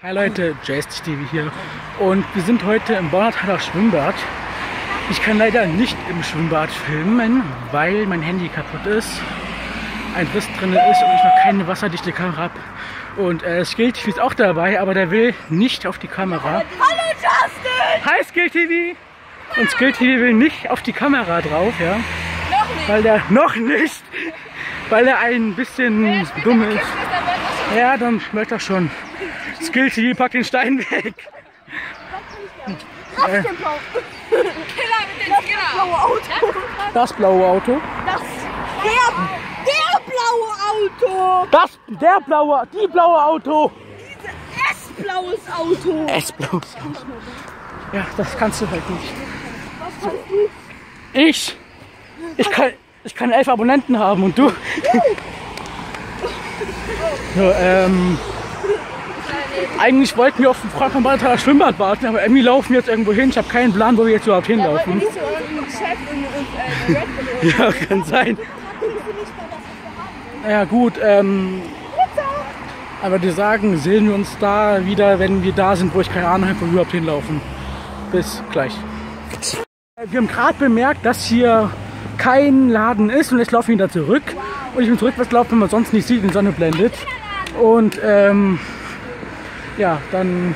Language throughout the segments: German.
Hi Leute, JST TV hier und wir sind heute im Bonnertaler Schwimmbad. Ich kann leider nicht im Schwimmbad filmen, weil mein Handy kaputt ist, ein Riss drin ist und ich noch keine wasserdichte Kamera habe. Und Skill TV ist auch dabei, aber der will nicht auf die Kamera. Hallo Justin! Hi Skill TV! Und Skill TV will nicht auf die Kamera drauf, ja? Noch nicht! Weil er ein bisschen dumm ist. Ja, dann möchte er schon. Skill TV packt den Stein weg. Killer mit dem Skiller! Das blaue Auto. Der blaue Auto! Die blaue Auto. S-blaues Auto! S-blaues Auto. Ja, das kannst du halt nicht. Was kannst du? Ich kann 11 Abonnenten haben und du? So, eigentlich wollten wir auf den Freund vom Bonnertaler Schwimmbad warten, aber irgendwie laufen wir jetzt irgendwo hin. Ich habe keinen Plan, wo wir jetzt überhaupt hinlaufen. Nicht zu eurem Chef und Red Bull. Ja, kann sein. Ja gut, aber die sagen, sehen wir uns da wieder, wenn wir da sind, wo ich keine Ahnung habe, wo wir überhaupt hinlaufen. Bis gleich. Wir haben gerade bemerkt, dass hier kein Laden ist und jetzt laufen wir wieder zurück. Und ich bin zurückwärts gelaufen, wenn man sonst nicht sieht, wenn die Sonne blendet. Und ja, dann...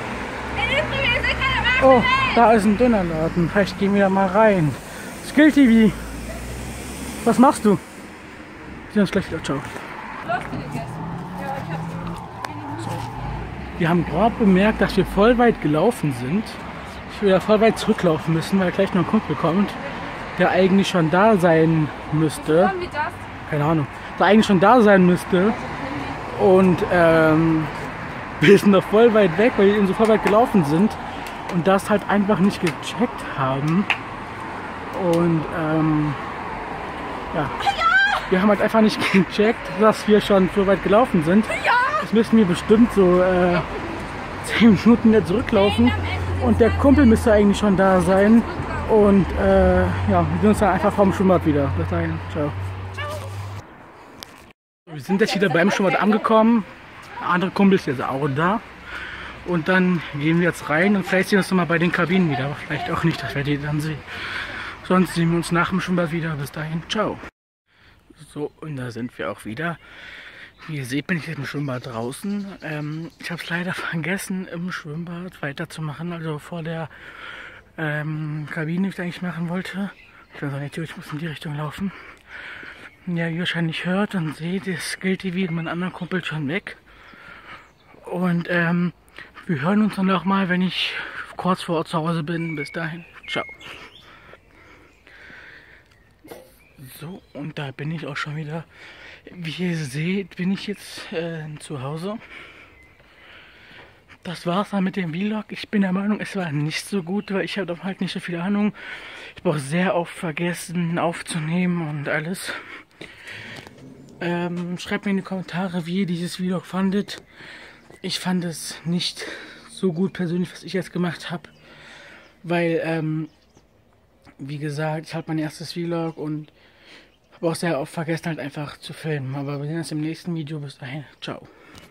Oh, da ist ein Dönerladen. Vielleicht gehen wir da mal rein. Skill TV, was machst du? Wir sehen uns gleich wieder. Ciao. So. Wir haben gerade bemerkt, dass wir voll weit gelaufen sind. Ich will ja voll weit zurücklaufen müssen, weil gleich noch ein Kumpel kommt, der eigentlich schon da sein müsste. Keine Ahnung. Der eigentlich schon da sein müsste. Und wir sind noch voll weit weg, weil wir eben so voll weit gelaufen sind und das halt einfach nicht gecheckt haben. Und ja, wir haben halt einfach nicht gecheckt, dass wir schon so weit gelaufen sind. Jetzt müssen wir bestimmt so 10 Minuten wieder zurücklaufen und der Kumpel müsste eigentlich schon da sein. Und ja, wir sehen uns dann einfach vom Schwimmbad wieder. Bis dahin, ciao. Wir sind jetzt wieder beim Schwimmbad angekommen. Der andere Kumpel ist jetzt auch da. Und dann gehen wir jetzt rein und vielleicht sehen wir uns noch mal bei den Kabinen wieder. Aber vielleicht auch nicht, dass wir die dann sehen. Sonst sehen wir uns nach dem Schwimmbad wieder. Bis dahin, ciao. So, und da sind wir auch wieder. Wie ihr seht, bin ich jetzt im Schwimmbad draußen. Ich habe es leider vergessen, im Schwimmbad weiterzumachen. Also vor der Kabine, die ich eigentlich machen wollte. Ich weiß auch nicht, ich muss in die Richtung laufen. Ja, wie ihr wahrscheinlich hört und seht, ist Skill TV und mein anderer Kumpel schon weg. Und wir hören uns dann noch mal, wenn ich kurz vor Ort zu Hause bin. Bis dahin, ciao. So, und da bin ich auch schon wieder. Wie ihr seht, bin ich jetzt zu Hause. Das war's dann mit dem Vlog. Ich bin der Meinung, es war nicht so gut, weil ich habe halt nicht so viel Ahnung. Ich habe auch sehr oft vergessen aufzunehmen und alles. Schreibt mir in die Kommentare, wie ihr dieses Vlog fandet. Ich fand es nicht so gut persönlich, was ich jetzt gemacht habe. Weil, wie gesagt, ich habe mein erstes Vlog und habe auch sehr oft vergessen, halt einfach zu filmen. Aber wir sehen uns im nächsten Video. Bis dahin. Ciao.